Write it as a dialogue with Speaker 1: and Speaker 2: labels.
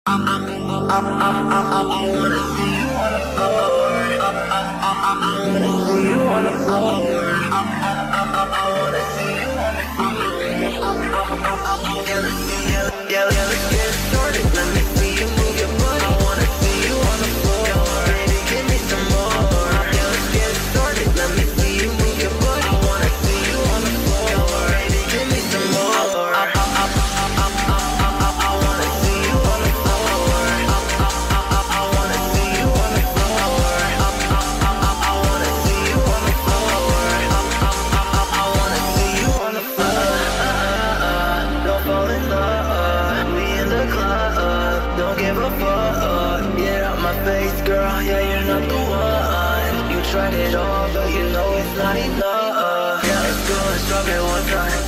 Speaker 1: I wanna see you on the floor. I wanna see you on the floor. I wanna see you on the floor. Yeah, let's get started. Let me see you move your butt. I wanna see you on the floor. Baby, give me some more. Yeah, let's get started. Let me see you move your butt. I wanna see you on the floor. Baby, give me some more. I wanna see you on the floor. I wanna see you on the floor. I wanna see you on the floor. I wanna see you on the floor. Don't fall in love. We in the club. Don't give a fuck. Get out my face, girl. Yeah, you're not the one. You tried it all, but you know it's not enough. Yeah, let's go and stop it one time.